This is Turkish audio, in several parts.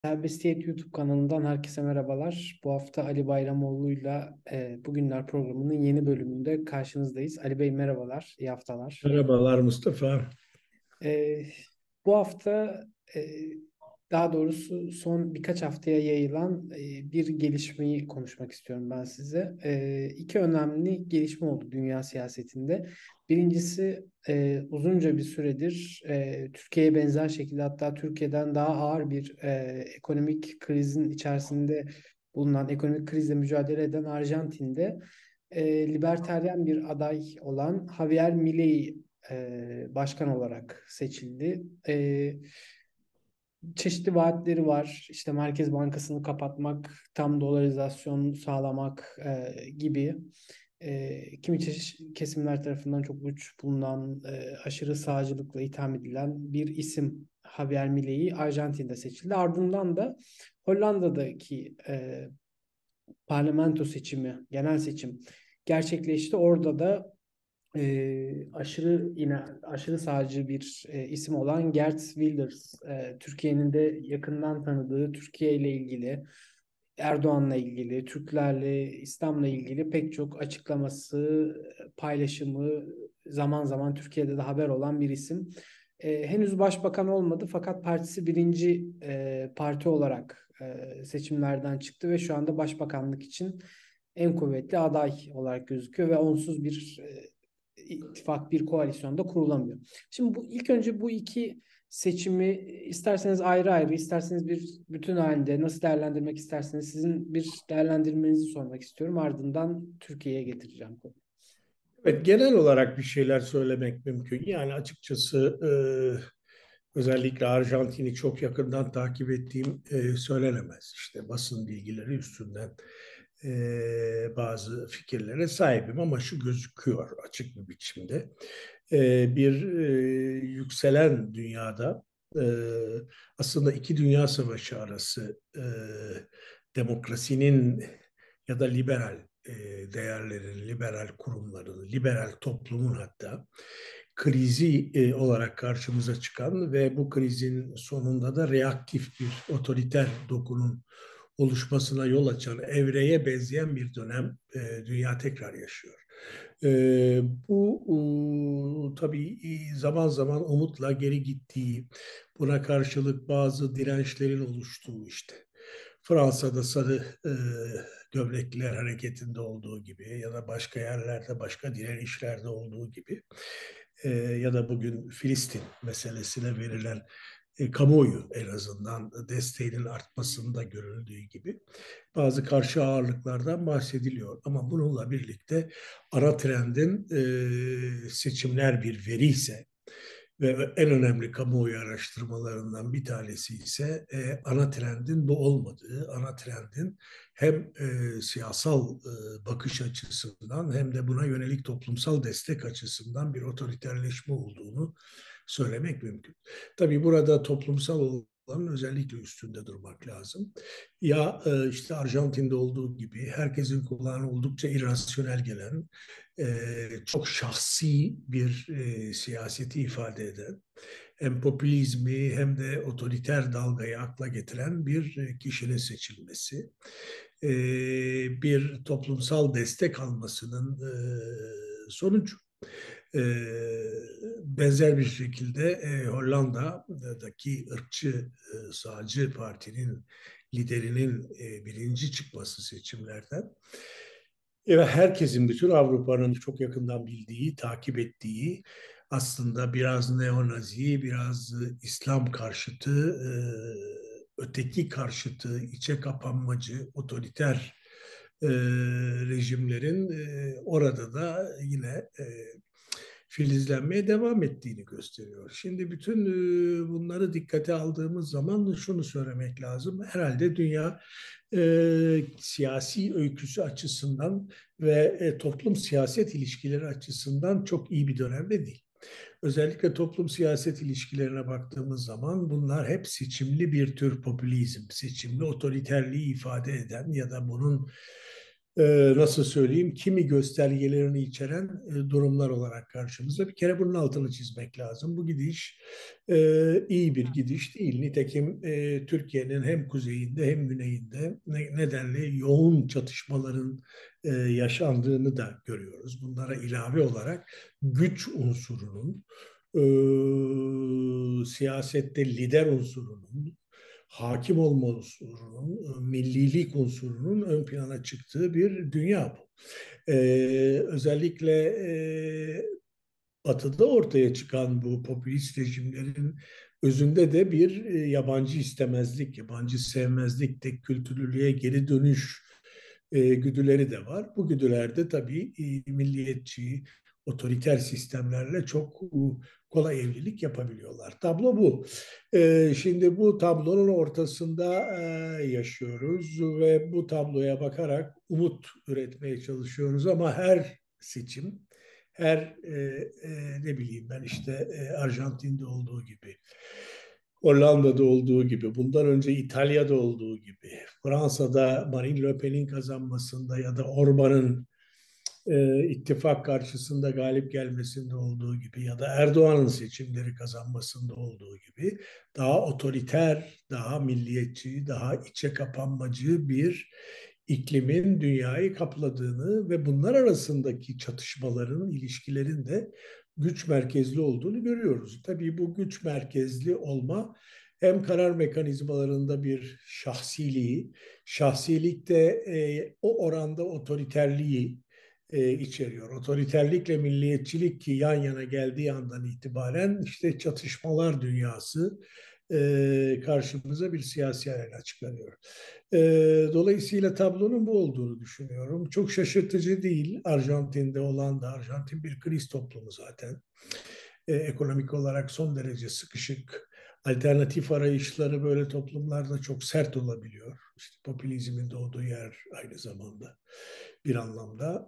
Serbestiyet YouTube kanalından herkese merhabalar. Bu hafta Ali Bayramoğlu'yla Bugünler programının yeni bölümünde karşınızdayız. Ali Bey merhabalar, iyi haftalar. Merhabalar Mustafa. E, Bu hafta e, daha doğrusu son birkaç haftaya yayılan bir gelişmeyi konuşmak istiyorum ben size. İki önemli gelişme oldu dünya siyasetinde. Birincisi uzunca bir süredir Türkiye'ye benzer şekilde hatta Türkiye'den daha ağır bir ekonomik krizin içerisinde bulunan, ekonomik krizle mücadele eden Arjantin'de libertaryen bir aday olan Javier Milei başkan olarak seçildi. Çeşitli vaatleri var. İşte Merkez Bankası'nı kapatmak, tam dolarizasyon sağlamak gibi. Kesimler tarafından çok uç bulunan, aşırı sağcılıkla itham edilen bir isim Javier Milei Arjantin'de seçildi. Ardından da Hollanda'daki parlamento seçimi, genel seçim gerçekleşti. Orada da aşırı sağcı bir isim olan Geert Wilders, Türkiye'nin de yakından tanıdığı Türkiye ile ilgili, Erdoğan'la ilgili, Türklerle, İslam'la ilgili pek çok açıklaması, paylaşımı zaman zaman Türkiye'de de haber olan bir isim. Henüz başbakan olmadı fakat partisi birinci parti olarak seçimlerden çıktı ve şu anda başbakanlık için en kuvvetli aday olarak gözüküyor ve onsuz bir ittifak, bir koalisyonda kurulamıyor. Şimdi ilk önce bu iki seçimi isterseniz ayrı ayrı, isterseniz bir bütün halinde nasıl değerlendirmek isterseniz sizin bir değerlendirmenizi sormak istiyorum. Ardından Türkiye'ye getireceğim konuyu. Evet, genel olarak bir şeyler söylemek mümkün. Yani açıkçası özellikle Arjantin'i çok yakından takip ettiğim söylenemez. İşte basın bilgileri üstünden bazı fikirlere sahibim ama şu gözüküyor açık bir biçimde. Bir yükselen dünyada e, aslında iki dünya savaşı arası demokrasinin ya da liberal değerlerin, liberal kurumların, liberal toplumun hatta krizi olarak karşımıza çıkan ve bu krizin sonunda da reaktif bir otoriter dokunun oluşmasına yol açan evreye benzeyen bir dönem dünya tekrar yaşıyor. Bu tabii zaman zaman umutla geri gittiği, buna karşılık bazı dirençlerin oluştuğu işte Fransa'da sarı gömlekliler hareketinde olduğu gibi ya da başka yerlerde başka direnişlerde olduğu gibi ya da bugün Filistin meselesine verilen kamuoyu en azından desteğinin artmasında görüldüğü gibi bazı karşı ağırlıklardan bahsediliyor. Ama bununla birlikte ara trendin seçimler bir veri ise ve en önemli kamuoyu araştırmalarından bir tanesi ise ana trendin bu olmadığı, ana trendin hem siyasal bakış açısından hem de buna yönelik toplumsal destek açısından bir otoriterleşme olduğunu söylemek mümkün. Tabii burada toplumsal olanın özellikle üstünde durmak lazım. Ya işte Arjantin'de olduğu gibi herkesin kulağına oldukça irrasyonel gelen, çok şahsi bir siyaseti ifade eden, hem popülizmi hem de otoriter dalgayı akla getiren bir kişinin seçilmesi, e, bir toplumsal destek almasının sonucu. E, Benzer bir şekilde Hollanda'daki ırkçı sağcı partinin liderinin birinci çıkması seçimlerden ve herkesin, bütün Avrupa'nın çok yakından bildiği, takip ettiği, aslında biraz neonazi, biraz İslam karşıtı, öteki karşıtı, içe kapanmacı, otoriter rejimlerin orada da yine filizlenmeye devam ettiğini gösteriyor. Şimdi bütün bunları dikkate aldığımız zaman şunu söylemek lazım. Herhalde dünya siyasi öyküsü açısından ve toplum siyaset ilişkileri açısından çok iyi bir dönemde değil. Özellikle toplum siyaset ilişkilerine baktığımız zaman bunlar hep seçimli bir tür popülizm, seçimli otoriterliği ifade eden ya da bunun nasıl söyleyeyim, kimi göstergelerini içeren durumlar olarak karşımıza. Bir kere bunun altını çizmek lazım. Bu gidiş iyi bir gidiş değil. Nitekim Türkiye'nin hem kuzeyinde hem güneyinde nedenli yoğun çatışmaların yaşandığını da görüyoruz. Bunlara ilave olarak güç unsurunun, siyasette lider unsurunun, hakim olma unsurunun, millilik unsurunun ön plana çıktığı bir dünya bu. Özellikle Batı'da ortaya çıkan bu popülist rejimlerin özünde de bir yabancı istemezlik, yabancı sevmezlik, tek kültürlülüğe geri dönüş güdüleri de var. Bu güdülerde tabii milliyetçi, otoriter sistemlerle çok kolay evlilik yapabiliyorlar. Tablo bu. Şimdi bu tablonun ortasında yaşıyoruz ve bu tabloya bakarak umut üretmeye çalışıyoruz ama her seçim, her ne bileyim ben işte Arjantin'de olduğu gibi, Hollanda'da olduğu gibi, bundan önce İtalya'da olduğu gibi, Fransa'da Marine Le Pen'in kazanmasında ya da Orban'ın ittifak karşısında galip gelmesinde olduğu gibi ya da Erdoğan'ın seçimleri kazanmasında olduğu gibi daha otoriter, daha milliyetçi, daha içe kapanmacı bir iklimin dünyayı kapladığını ve bunlar arasındaki çatışmaların, ilişkilerin de güç merkezli olduğunu görüyoruz. Tabii bu güç merkezli olma hem karar mekanizmalarında bir şahsiliği, şahsilikte o oranda otoriterliği içeriyor. Otoriterlikle milliyetçilik ki yan yana geldiği andan itibaren işte çatışmalar dünyası karşımıza bir siyasi arena çıkarıyor. Dolayısıyla tablonun bu olduğunu düşünüyorum. Çok şaşırtıcı değil. Arjantin'de olan da Arjantin bir kriz toplumu zaten. Ekonomik olarak son derece sıkışık. Alternatif arayışları böyle toplumlarda çok sert olabiliyor. İşte popülizmin doğduğu yer aynı zamanda bir anlamda.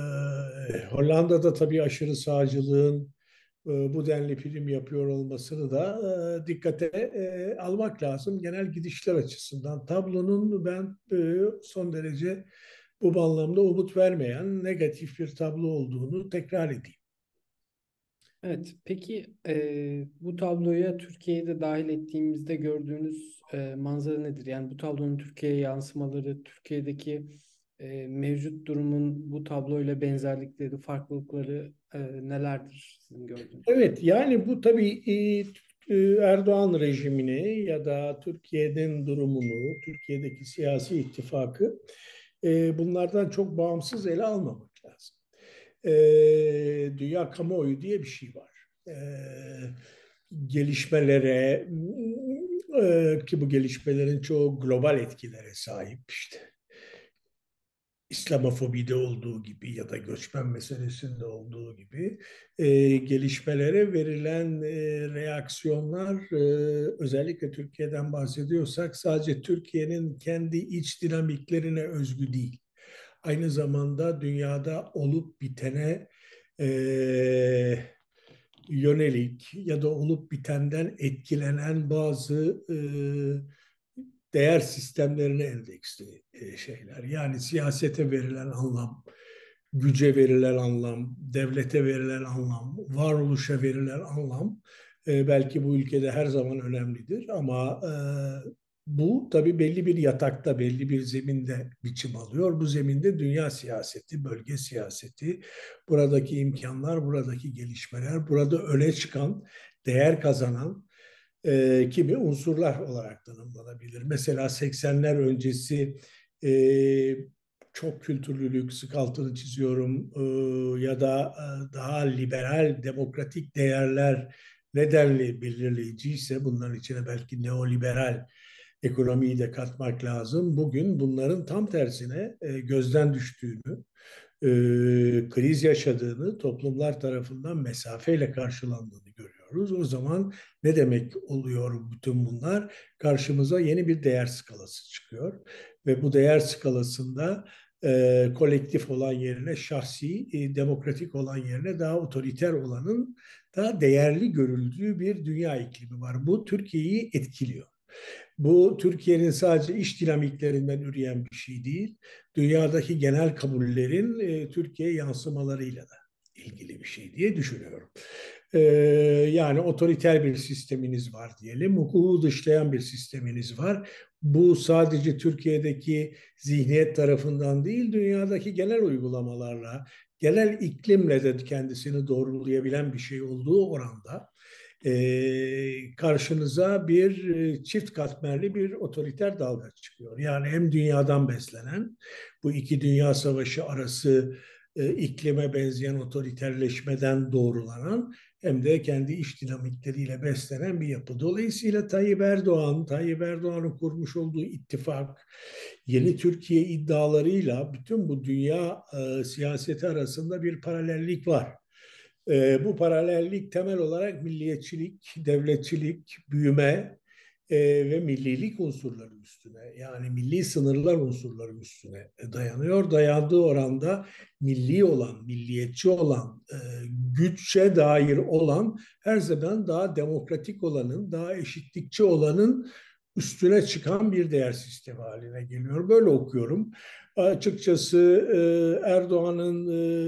Hollanda'da tabii aşırı sağcılığın bu denli prim yapıyor olmasını da dikkate almak lazım. Genel gidişler açısından tablonun ben son derece bu anlamda umut vermeyen negatif bir tablo olduğunu tekrar edeyim. Evet, peki bu tabloya Türkiye'yi de dahil ettiğimizde gördüğünüz manzara nedir? Yani bu tablonun Türkiye'ye yansımaları, Türkiye'deki mevcut durumun bu tabloyla benzerlikleri, farklılıkları nelerdir sizin gördüğünüz? Evet, yani bu tabii Erdoğan rejimini ya da Türkiye'nin durumunu, Türkiye'deki siyasi ittifakı bunlardan çok bağımsız ele almamak lazım. E, Dünya kamuoyu diye bir şey var. Gelişmelere ki bu gelişmelerin çoğu global etkilere sahip işte. İslamofobide olduğu gibi ya da göçmen meselesinde olduğu gibi gelişmelere verilen reaksiyonlar özellikle Türkiye'den bahsediyorsak sadece Türkiye'nin kendi iç dinamiklerine özgü değil. Aynı zamanda dünyada olup bitene e, yönelik ya da olup bitenden etkilenen bazı değer sistemlerine endeksli şeyler. Yani siyasete verilen anlam, güce verilen anlam, devlete verilen anlam, varoluşa verilen anlam belki bu ülkede her zaman önemlidir ama bu tabii belli bir yatakta, belli bir zeminde biçim alıyor. Bu zeminde dünya siyaseti, bölge siyaseti, buradaki imkanlar, buradaki gelişmeler, burada öne çıkan, değer kazanan kimi unsurlar olarak tanımlanabilir. Mesela 80'ler öncesi e, çok kültürlülük, sık altını çiziyorum, ya da daha liberal, demokratik değerler nedenli belirleyiciyse bunların içine belki neoliberal ekonomiyi de katmak lazım. Bugün bunların tam tersine gözden düştüğünü, kriz yaşadığını, toplumlar tarafından mesafeyle karşılandığını görüyoruz. O zaman ne demek oluyor bütün bunlar? Karşımıza yeni bir değer skalası çıkıyor ve bu değer skalasında kolektif olan yerine şahsi, demokratik olan yerine daha otoriter olanın daha değerli görüldüğü bir dünya iklimi var. Bu Türkiye'yi etkiliyor. Bu Türkiye'nin sadece iş dinamiklerinden üreyen bir şey değil, dünyadaki genel kabullerin Türkiye yansımalarıyla da ilgili bir şey diye düşünüyorum. Ee, Yani otoriter bir sisteminiz var diyelim, hukuku dışlayan bir sisteminiz var. Bu sadece Türkiye'deki zihniyet tarafından değil, dünyadaki genel uygulamalarla, genel iklimle de kendisini doğrulayabilen bir şey olduğu oranda karşınıza bir çift katmerli bir otoriter dalga çıkıyor. Yani hem dünyadan beslenen, bu iki dünya savaşı arası iklime benzeyen otoriterleşmeden doğrulanan, hem de kendi iç dinamikleriyle beslenen bir yapı. Dolayısıyla Tayyip Erdoğan'ın kurmuş olduğu ittifak, yeni Türkiye iddialarıyla bütün bu dünya siyaseti arasında bir paralellik var. Bu paralellik temel olarak milliyetçilik, devletçilik, büyüme ve millilik unsurları üstüne, yani milli sınırlar unsurları üstüne dayanıyor. Dayandığı oranda milli olan, milliyetçi olan, güçe dair olan, her zaman daha demokratik olanın, daha eşitlikçi olanın üstüne çıkan bir değer sistemi haline geliyor. Böyle okuyorum. Açıkçası Erdoğan'ın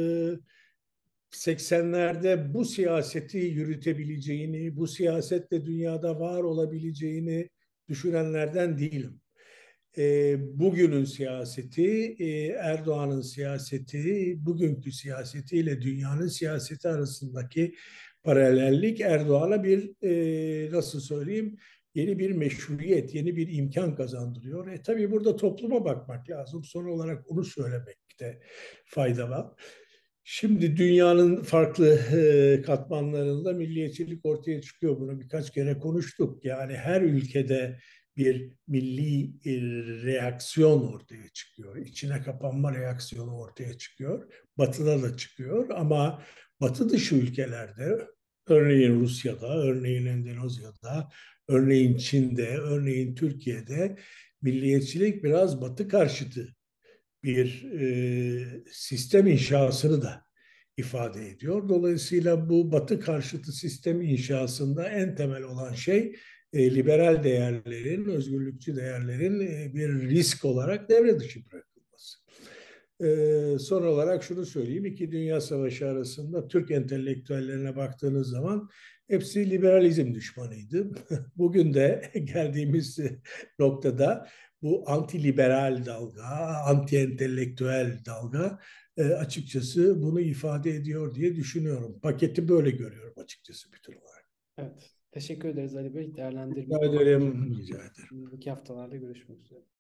80'lerde bu siyaseti yürütebileceğini, bu siyasetle dünyada var olabileceğini düşünenlerden değilim. Bugünün siyaseti, Erdoğan'ın siyaseti, bugünkü siyasetiyle dünyanın siyaseti arasındaki paralellik Erdoğan'a bir nasıl söyleyeyim, yeni bir meşruiyet, yeni bir imkan kazandırıyor. Tabii burada topluma bakmak lazım. Son olarak onu söylemekte fayda var. Şimdi dünyanın farklı katmanlarında milliyetçilik ortaya çıkıyor. Bunu birkaç kere konuştuk. Yani her ülkede bir milli reaksiyon ortaya çıkıyor. İçine kapanma reaksiyonu ortaya çıkıyor. Batı'da da çıkıyor ama Batı dışı ülkelerde, örneğin Rusya'da, örneğin Endonezya'da, örneğin Çin'de, örneğin Türkiye'de milliyetçilik biraz Batı karşıtı bir sistem inşasını da ifade ediyor. Dolayısıyla bu Batı karşıtı sistem inşasında en temel olan şey liberal değerlerin, özgürlükçü değerlerin bir risk olarak devre dışı bırakılması. Son olarak şunu söyleyeyim. İki Dünya Savaşı arasında Türk entelektüellerine baktığınız zaman hepsi liberalizm düşmanıydı. Bugün de geldiğimiz noktada bu anti-liberal dalga, anti-entelektüel dalga açıkçası bunu ifade ediyor diye düşünüyorum. Paketi böyle görüyorum açıkçası bütün olarak. Evet. Teşekkür ederiz Ali Bey. Değerlendirme. Rica ederim, rica ederim. Önümüzdeki haftalarda görüşmek üzere.